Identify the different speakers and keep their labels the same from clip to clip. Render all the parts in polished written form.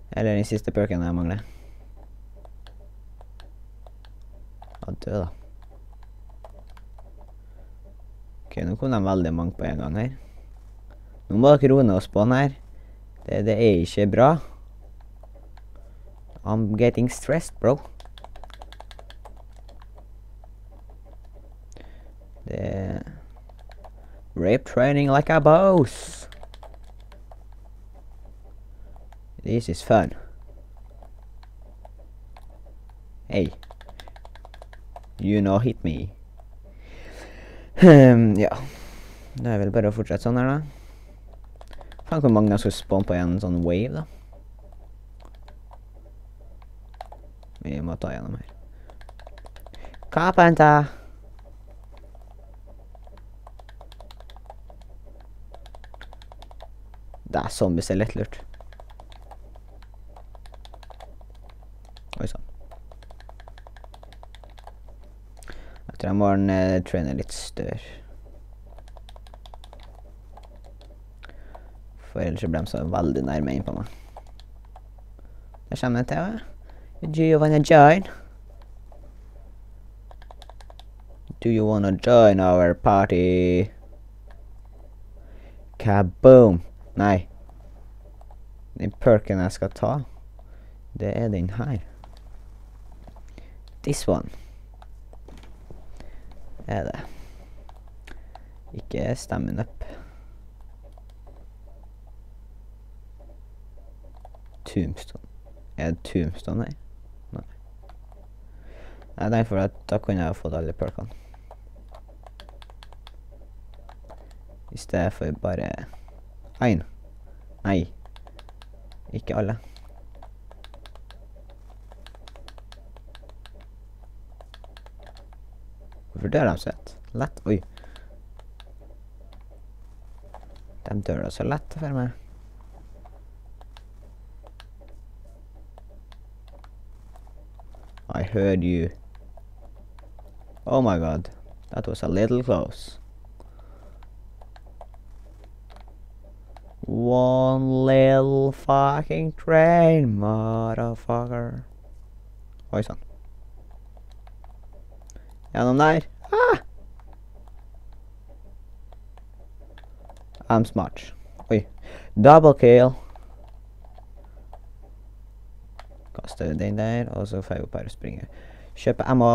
Speaker 1: Eller den siste perken jeg mangler. Ja, død da. Ok, nå kom de veldig mange på en gang her. Nå må dere roe ned oss på den her. Det er ikke bra. I'm getting stressed, bro. Det rape training like a boss. This is fun. Hey. You know hit me. Ja. Det er vel bare å fortsette sånn her da. Faen hvor mange jeg skal spawn på en sånn wave da. Vi må ta gjennom her. Kapenta! Det er zombies er lettlurt. Oi sånn. Jeg tror jeg må trene litt større. For ellers så ble de så veldig nærme inn på meg. Der kommer det til, ja. Do you wanna join? Do you wanna join our party? Kaboom! Nei. Den perken jeg skal ta, det er den her. This one. Er det. Ikke stemmen opp. Tombstone. Er det Tombstone her? Nei. Nei, derfor at da kunne jeg ha fått alle perkene. I stedet for bare en. Nei. Ikke alle. Hvorfor dør de så lett? Oi. De dør da så lett for meg. I heard you. Oh my god. That was a little close. One little fucking train, motherfucker. Oi sann. Gjennom der. Ah! I'm smart. Oi. Double kill. Kaster den der, og så får jeg opp her og springe. Kjøpe ammo.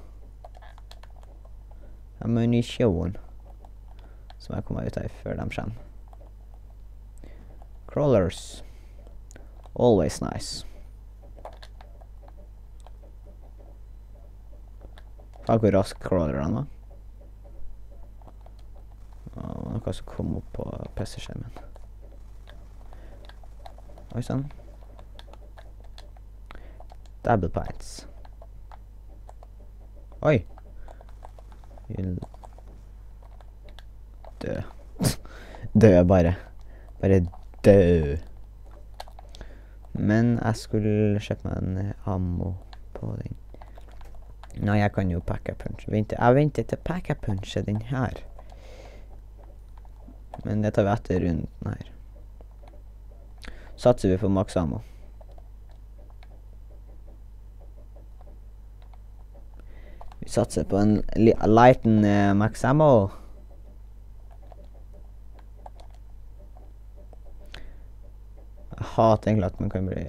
Speaker 1: Ammunition. Som jeg kommer ut her før de kommer. Crawlers. Always nice. Faen hvor rask crawlerne var. Noe som kom opp på PC-skjermen. Oi sånn. Double pints. Oi. Dø. Dø bare. Bare dø. Men jeg skulle kjøpe meg en ammo på den. Nei, jeg kan jo pack-a-punch. Jeg venter til pack-a-punche den her. Men det tar vi etter runden her. Satser vi på max ammo. Vi satser på en liten max ammo. Jeg hater egentlig at man kan bli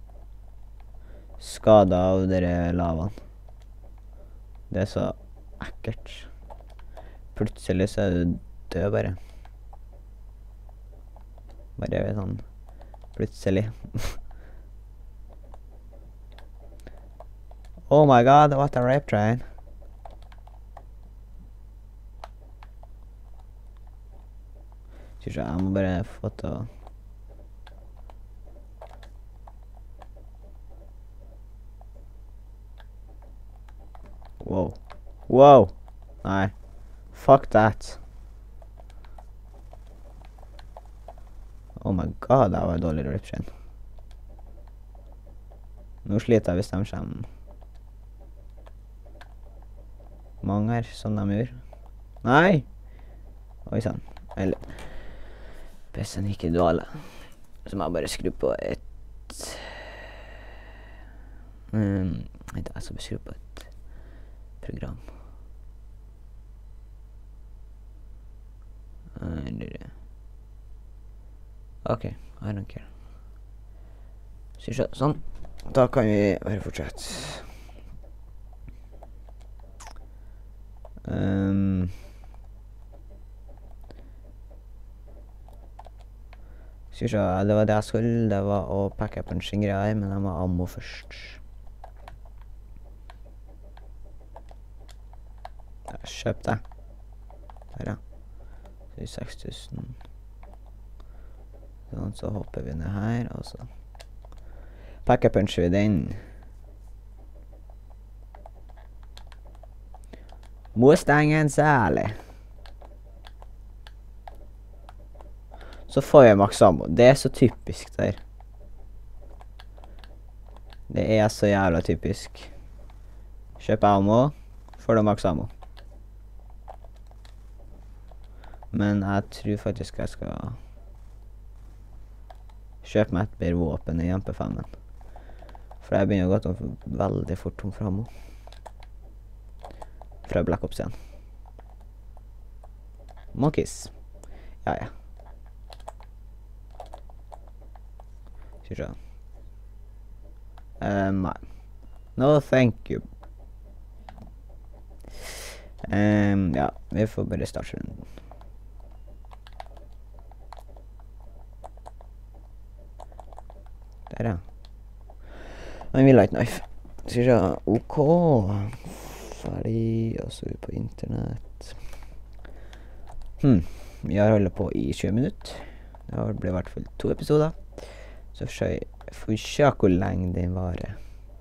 Speaker 1: skadet av dere lavaen. Det er så ekkelt. Plutselig så er du død bare. Bare sånn plutselig. Oh my god, what a rape train. Jeg må bare få til å... Wow. Wow. Nei. Fuck that. Oh my god, det var en dårlig rape train. Nå sliter jeg hvis de kommer. Mange her, som de gjør. Nei! Oi sann. Eller... PC-en gikk i dvale. Så må jeg bare skru på et Jeg skal beskrive på et program. Ok, I don't care. Sånn. Da kan vi bare fortsette. Det var det jeg skulle. Det var å pakke på en skingreier, men jeg må ha ammo først. Kjøp det. Her, ja. 6000. Sånn, så hopper vi ned her, og så pakke-puncher vi den. Mustangen særlig. Så får jeg maks ammo. Det er så typisk der. Det er så jævla typisk. Kjøp ammo, får du maks ammo. Men jeg tror faktisk jeg skal kjøpe meg et bedre våpen i MP5-en. For jeg begynner å gå veldig fort tom for ammo. Fra Black Ops 1. Monkeys. Ja, ja. Skal vi se. Nei. No, thank you. Ja, vi får bare starte runden. Der, ja. En light knife. Skal vi se. OK. Ferdig. Og så er vi på internett. Vi har holdt på i 20 minutter. Det ble i hvert fall 2 episoder. Så får vi se hvor lenge den varer.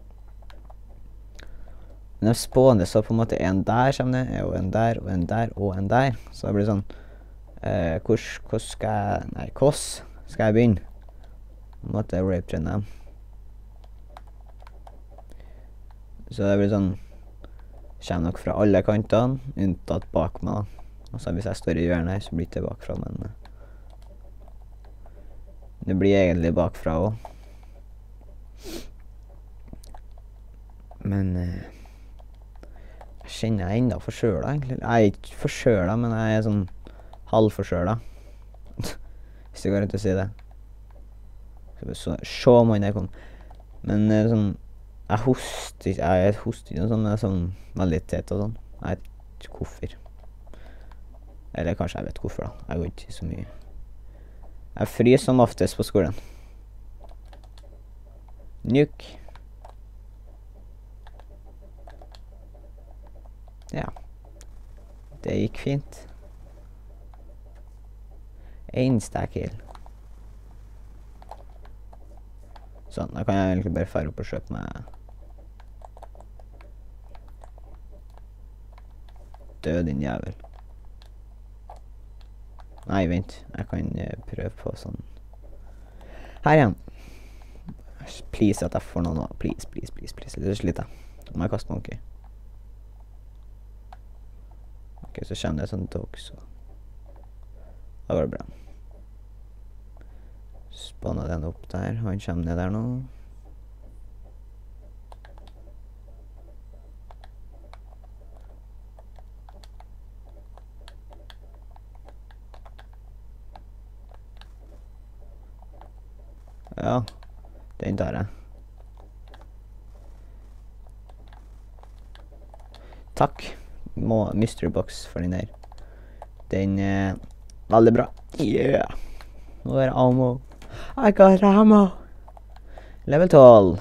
Speaker 1: Men de spåner så på en måte en der kommer det, og en der, og en der, og en der. Så det blir sånn, hvordan skal jeg begynne? Måtte jeg rape-trenne dem. Så det blir sånn, kommer nok fra alle kantene, unntatt bak meg da. Og så hvis jeg står i hjørnet her, så blir det bakfra, men det blir egentlig bakfra også. Men jeg kjenner jeg enda forkjølet egentlig. Jeg er ikke forkjølet, men jeg er sånn halvforkjølet. Hvis det går rett å si det. Så må jeg komme. Men sånn, jeg hoster ikke sånn, men jeg er sånn veldig tett og sånn. Jeg vet ikke hvorfor. Eller kanskje jeg vet hvorfor da. Jeg går ikke så mye. Jeg fryser som oftest på skolen. Nuke. Ja. Det gikk fint. En stack kill. Sånn, da kan jeg egentlig bare fære opp og kjøpe meg død din jævel. Nei, vent. Jeg kan prøve på sånn. Her igjen. Please at jeg får noe nå. Please. Det sliter jeg. Nå må jeg kaste monkey. Ok, så kommer det sånn dog, så. Da var det bra. Spannet den opp der. Han kommer ned der nå. Ja, den tar jeg. Takk, Mystery Box, for den der. Den er veldig bra. Yeah! Nå er det ammo. I got ammo! Level 12.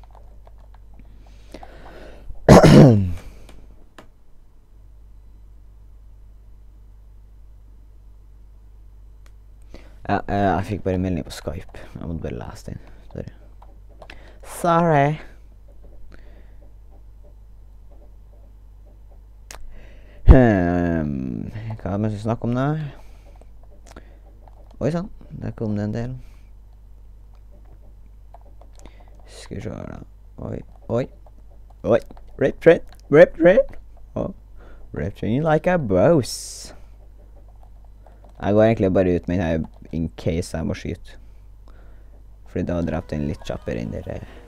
Speaker 1: Ja, jeg fikk bare melding på Skype. Jeg måtte bare lese den. Sorry. Hva er det vi skal snakke om da? Oi sann, der kom det en del. Skal vi se her da. Oi. Rip train. Oh, rip train like a boss. Jeg går egentlig bare ut med den her in case jeg må skyte. Fordi da har jeg drept den litt kjappere enn dere.